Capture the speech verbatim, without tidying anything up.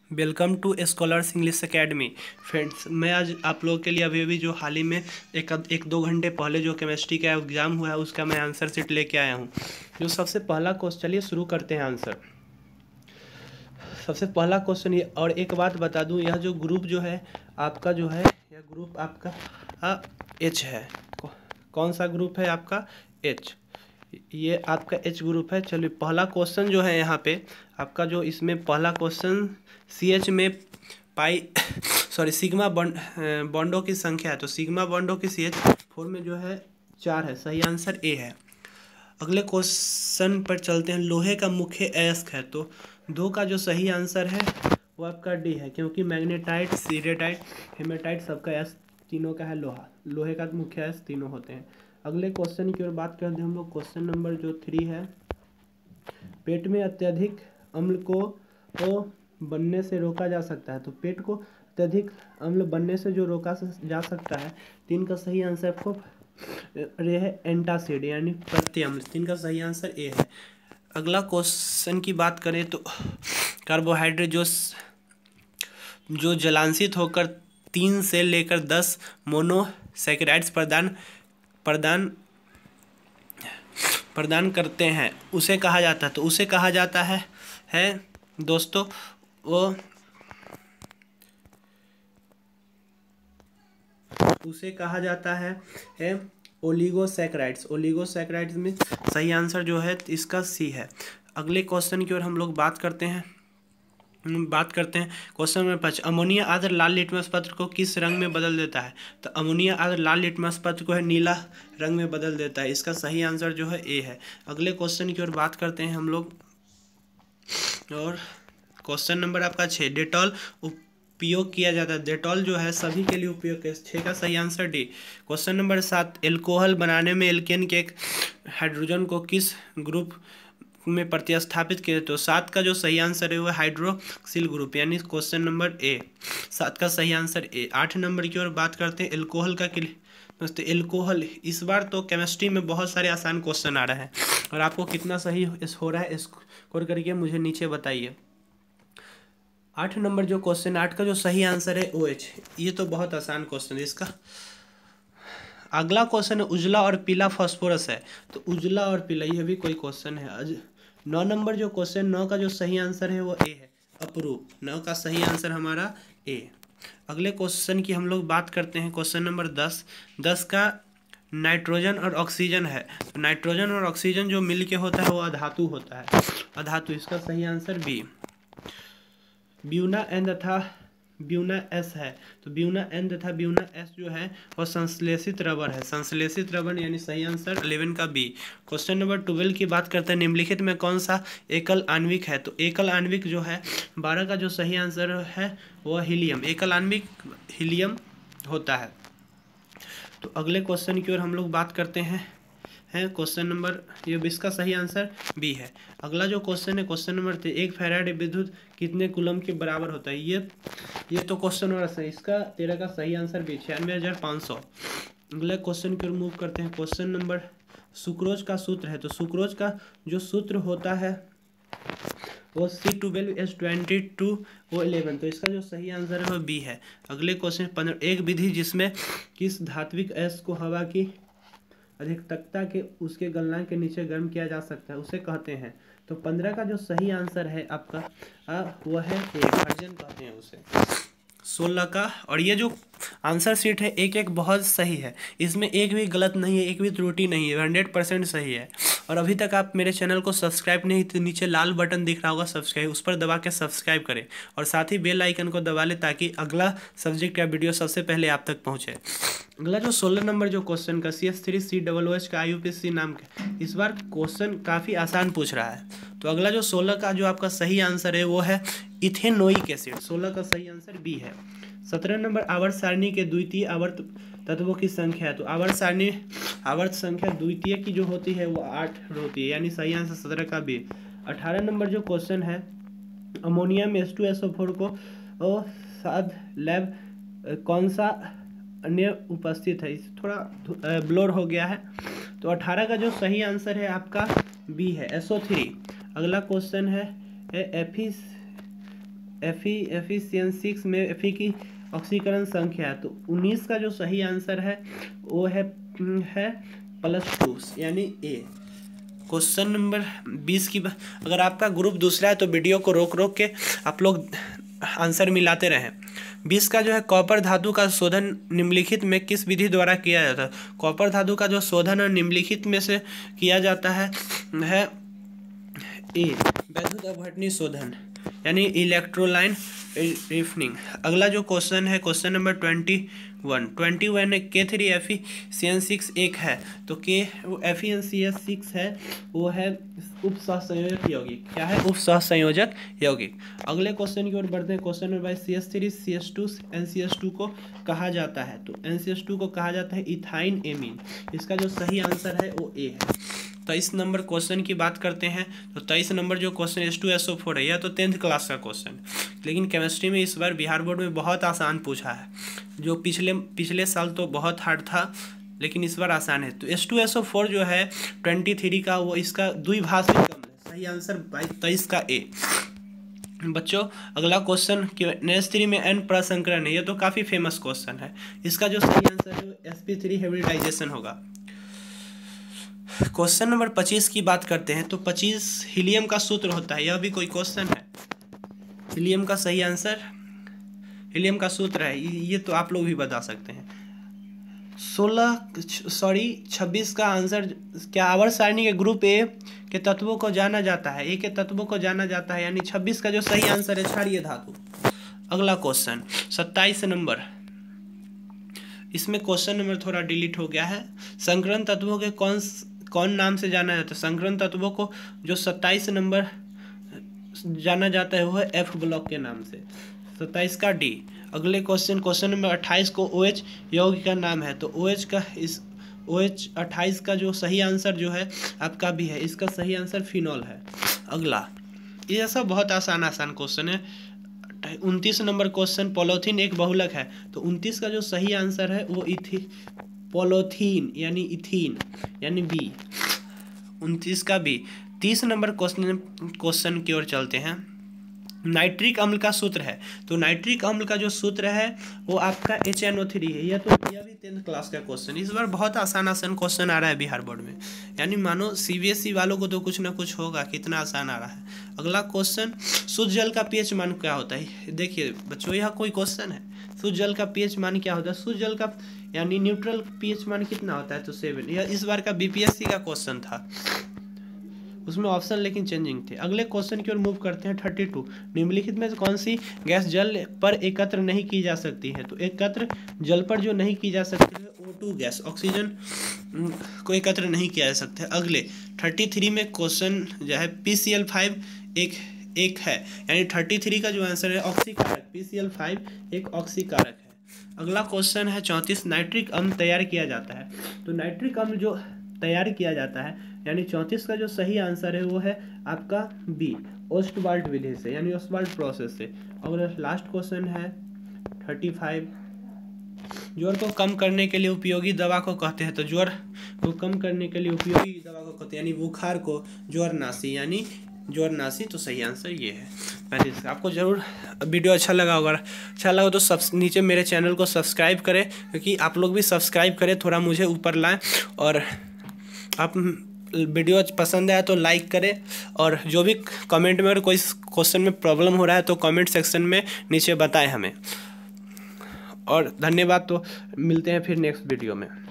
Welcome to scholars English academy. Friends, मैं आज आप लोगों के लिए अभी अभी जो हाल ही में एक एक दो घंटे पहले जो केमिस्ट्री का एग्ज़ाम हुआ है उसका मैं आंसर शीट लेके आया हूँ। जो सबसे पहला क्वेश्चन, चलिए शुरू करते हैं आंसर। सबसे पहला क्वेश्चन ये, और एक बात बता दूं, यह जो ग्रुप जो है आपका जो है यह ग्रुप आपका एच है। कौन सा ग्रुप है आपका? एच। ये आपका एच ग्रुप है। चलिए पहला क्वेश्चन जो है यहाँ पे आपका, जो इसमें पहला क्वेश्चन सी एच में पाई सॉरी सिग्मा बॉन्ड बॉन्डों की संख्या है। तो सिग्मा बॉन्डों की सी एच फोर में जो है चार है। सही आंसर ए है। अगले क्वेश्चन पर चलते हैं। लोहे का मुख्य अयस्क है। तो दो का जो सही आंसर है वो आपका डी है, क्योंकि मैग्नेटाइट, सीडेटाइट, हेमेटाइट सबका अयस्क तीनों का है लोहा। लोहे का मुख्य अयस्क तीनों होते हैं। अगले क्वेश्चन की ओर बात करते हैं हम लोग। क्वेश्चन नंबर जो थ्री है, पेट में अत्यधिक अम्ल को तो बनने से रोका जा सकता है। तो पेट को अत्यधिक अम्ल बनने से जो रोका जा सकता है, तीन का सही आंसर को ये है एंटासिड यानी प्रत्यम्ल। तीन का सही आंसर ए है। अगला क्वेश्चन की बात करें तो कार्बोहाइड्रेट जो जो जलांशित होकर तीन से लेकर दस मोनोसैकेराइड्स प्रदान प्रदान प्रदान करते हैं उसे कहा जाता है। तो उसे कहा जाता है है दोस्तों वो उसे कहा जाता है है ओलिगोसैकेराइड्स। ओलिगोसैकेराइड्स में सही आंसर जो है इसका सी है। अगले क्वेश्चन की ओर हम लोग बात करते हैं बात करते हैं क्वेश्चन नंबर पाँच। अमोनिया आधार लाल लिटमस पत्र को किस रंग में बदल देता है? तो अमोनिया आधार लाल लिटमस पत्र को है नीला रंग में बदल देता है। इसका सही आंसर जो है ए है। अगले क्वेश्चन की ओर बात करते हैं हम लोग, और क्वेश्चन नंबर आपका छः। डेटॉल उपयोग किया जाता है। डेटॉल जो है सभी के लिए उपयोग किया। छः का सही आंसर डी। क्वेश्चन नंबर सात। एल्कोहल बनाने में एल्केन के एक हाइड्रोजन को किस ग्रुप में प्रतिस्थापित किया? तो सात का जो सही आंसर है वो हाइड्रोक्सिल ग्रुप, यानी क्वेश्चन नंबर ए। सात का सही आंसर ए। आठ नंबर की ओर बात करते हैं। एल्कोहल का दोस्तों एल्कोहल, इस बार तो केमिस्ट्री में बहुत सारे आसान क्वेश्चन आ रहे हैं, और आपको कितना सही हो रहा है स्कोर करके मुझे नीचे बताइए। आठ नंबर जो क्वेश्चन, आठ का जो सही आंसर है ओ एच। ये तो बहुत आसान क्वेश्चन है इसका। अगला क्वेश्चन है उजला और पीला फास्फोरस है। तो उजला और पीला, ये भी कोई क्वेश्चन है। नौ नंबर जो क्वेश्चन, नौ का जो सही आंसर है वो ए है, अपरूप। नौ का सही आंसर हमारा ए। अगले क्वेश्चन की हम लोग बात करते हैं। क्वेश्चन नंबर दस। दस का नाइट्रोजन और ऑक्सीजन है। तो नाइट्रोजन और ऑक्सीजन जो मिल के होता है वो अधातु होता है, अधातु। इसका सही आंसर बी। ब्यूना एन तथा ब्यूना एस है। तो ब्यूना एन तथा ब्यूना एस जो है वो संश्लेषित रबर है। संश्लेषित रबर यानी सही आंसर इलेवन का बी। क्वेश्चन नंबर ट्वेल्व की बात करते हैं। निम्नलिखित में कौन सा एकल आणविक है? तो एकल आणविक जो है, बारह का जो सही आंसर है वह हीलियम। एकल आणविक हीलियम होता है। तो अगले क्वेश्चन की ओर हम लोग बात करते हैं है क्वेश्चन नंबर, ये इसका सही आंसर बी है। अगला जो क्वेश्चन है क्वेश्चन नंबर थे। एक फैराडे विद्युत कितने कूलम के बराबर होता है? ये ये तो क्वेश्चन और सही, इसका तेरह का सही आंसर बी, छियानवे हजार पाँच सौ। अगले क्वेश्चन की ओर मूव करते हैं। क्वेश्चन नंबर, सुक्रोज का सूत्र है। तो सुक्रोज का जो सूत्र होता है वो C twelve S twenty two O eleven. तो इसका जो सही आंसर है वो बी है। अगले क्वेश्चन पंद्रह। एक विधि जिसमें किस धात्विक अयस्क को हवा की अधिकता के उसके गलनांक के नीचे गर्म किया जा सकता है उसे कहते हैं? तो पंद्रह का जो सही आंसर है आपका आ, वह है ए, वर्जन कहते हैं उसे। सोलह का, और ये जो आंसर शीट है एक एक बहुत सही है, इसमें एक भी गलत नहीं है, एक भी त्रुटि नहीं है, हंड्रेड परसेंट सही है। और अभी तक आप मेरे चैनल को सब्सक्राइब नहीं, तो नीचे लाल बटन दिख रहा होगा सब्सक्राइब, उस पर दबा के सब्सक्राइब करें, और साथ ही बेल आइकन को दबा लें ताकि अगला सब्जेक्ट या वीडियो सबसे पहले आप तक पहुँचे। अगला जो सोलह नंबर जो क्वेश्चन का, C S three C double O H का आई यू पी सी नाम का, इस बार क्वेश्चन काफ़ी आसान पूछ रहा है। तो अगला जो सोलह का जो आपका सही आंसर है वो है इथेनोइक एसिड। सोलह का सही आंसर बी है। सत्रह नंबर आवर्त सारणी के द्वितीय आवर्त तत्वों की संख्या है। तो आवर्त सारणी आवर्त संख्या द्वितीय की जो होती है वो आठ होती है, यानी सही आंसर सत्रह का बी। अठारह नंबर जो क्वेश्चन है, अमोनिया में H two S O four को साथ लैब कौन सा अन्य उपस्थित है? इस थोड़ा ब्लोर हो गया है। तो अठारह का जो सही आंसर है आपका बी है, एस ओ थ्री। अगला क्वेश्चन है एफी एफी एफिशिएंट सिक्स में एफी की ऑक्सीकरण संख्या है, तो उन्नीस का जो सही आंसर है वो है है प्लस टू यानी ए। क्वेश्चन नंबर बीस की, अगर आपका ग्रुप दूसरा है तो वीडियो को रोक रोक के आप लोग आंसर मिलाते रहें। बीस का जो है कॉपर धातु का शोधन निम्नलिखित में किस विधि द्वारा किया जाता है? कॉपर धातु का जो शोधन है निम्नलिखित में से किया जाता है है ए वैद्युत अपघटनी शोधन यानी इलेक्ट्रोलाइन रिफनिंग। अगला जो क्वेश्चन है question number twenty one twenty one K three F E C N six एक है, तो K F E N C S six है वो है उप सहसंयोजक यौगिक। क्या है? उप सहसंयोजक यौगिक। अगले क्वेश्चन की ओर बढ़ते हैं। Question number C S three C S two N C S two को कहा जाता है, तो एन सी एस टू को कहा जाता है इथाइन एमीन। इसका जो सही आंसर है वो ए है। तेईस नंबर क्वेश्चन की बात करते हैं, तो तेईस नंबर जो question H two S O four है, यह तो टेंथ क्लास का क्वेश्चन, लेकिन केमिस्ट्री में इस बार बिहार बोर्ड में बहुत आसान पूछा है। जो पिछले पिछले साल तो बहुत हार्ड था, लेकिन इस बार आसान है। तो H two S O four जो है ट्वेंटी थ्री का, वो इसका द्विभाषी कम है। सही आंसर तेईस का ए। बच्चों अगला क्वेश्चन एस थ्री में एन प्रसंकरण है, यह तो काफ़ी फेमस क्वेश्चन है। इसका जो सही आंसर है वो एस पी थ्री हाइब्रिडाइजेशन होगा। क्वेश्चन नंबर पच्चीस की बात करते हैं, तो पच्चीस हीलियम का सूत्र होता है, यह भी कोई क्वेश्चन है। हीलियम का सही आंसर हीलियम का सूत्र है, ये तो आप लोग भी बता सकते हैं। सोलह सॉरी छब्बीस का आंसर क्या? आवर्त सारणी के ग्रुप ए के तत्वों को जाना जाता है, ए के तत्वों को जाना जाता है, यानी छब्बीस का जो सही आंसर है क्षारीय धातु। अगला क्वेश्चन सत्ताईस नंबर, इसमें क्वेश्चन नंबर थोड़ा डिलीट हो गया है। संकरण तत्वों के कौन कौन नाम से जाना जाता है? संकरण तत्वों को जो सत्ताईस नंबर जाना जाता है वो है एफ ब्लॉक के नाम से, सत्ताईस का डी। अगले क्वेश्चन क्वेश्चन नंबर अट्ठाईस को ओ एच यौगिक का नाम है, तो ओ एच का इस ओ एच अट्ठाईस का जो सही आंसर जो है आपका भी है, इसका सही आंसर फिनॉल है। अगला ये सब बहुत आसान आसान क्वेश्चन है। उनतीस नंबर क्वेश्चन पॉलीथीन एक बहुलक है, तो उनतीस का जो सही आंसर है वो इथी पॉलीथीन यानी इथीन यानी बी, उनतीस का बी। तीस नंबर क्वेश्चन क्वेश्चन की ओर चलते हैं। नाइट्रिक अम्ल का सूत्र है, तो नाइट्रिक अम्ल का जो सूत्र है वो आपका एच एन ओ थ्री है। यह तो यह भी टेंथ क्लास का क्वेश्चन। इस बार बहुत आसान आसान क्वेश्चन आ रहा है बिहार बोर्ड में, यानी मानो सी बी एस ई वालों को तो कुछ ना कुछ होगा, कितना आसान आ रहा है। अगला क्वेश्चन शुद्ध जल का पीएच मान क्या होता है? देखिए बच्चों यह कोई क्वेश्चन है। शुद्ध जल का पीएच मान क्या होता है? शुद्ध जल का यानी न्यूट्रल पीएच मान कितना होता है? तो सेवन। यह इस बार का बी पी एस सी का क्वेश्चन था, उसमें ऑप्शन लेकिन चेंजिंग थे। अगले क्वेश्चन की ओर मूव करते हैं। थर्टी टू निम्नलिखित में से कौन सी गैस जल पर एकत्र नहीं की जा सकती है? तो एकत्र जल पर जो नहीं की जा सकती है ओ टू गैस, ऑक्सीजन को एकत्र नहीं किया जा सकता है। अगले थर्टी थ्री में क्वेश्चन जो है पी सी एल फाइव एक एक है, यानी थर्टी थ्री का जो आंसर है ऑक्सीकारक, पी सी एल फाइव एक ऑक्सीकारक है। अगला क्वेश्चन है चौंतीस नाइट्रिक अम्ल तैयार किया जाता है, तो नाइट्रिक अम्ल जो तैयार किया जाता है यानी चौंतीस का जो सही आंसर है वो है आपका बी, ओस्टवाल्ट विधि से यानी ओस्टवाल्ट प्रोसेस से। और लास्ट क्वेश्चन है थर्टी फाइव, ज्वर को कम करने के लिए उपयोगी दवा को कहते हैं, तो ज्वर को कम करने के लिए उपयोगी दवा को कहते हैं यानी बुखार को ज्वरनाशी यानी ज्वरनाशी। तो सही आंसर ये है। पहले आपको जरूर वीडियो अच्छा लगा होगा, अच्छा लगा तो सब नीचे मेरे चैनल को सब्सक्राइब करें, क्योंकि आप लोग भी सब्सक्राइब करें, थोड़ा मुझे ऊपर लाएं। और आप वीडियो पसंद आया तो लाइक करें, और जो भी कमेंट में अगर कोई क्वेश्चन में प्रॉब्लम हो रहा है तो कमेंट सेक्शन में नीचे बताएं हमें। और धन्यवाद, तो मिलते हैं फिर नेक्स्ट वीडियो में।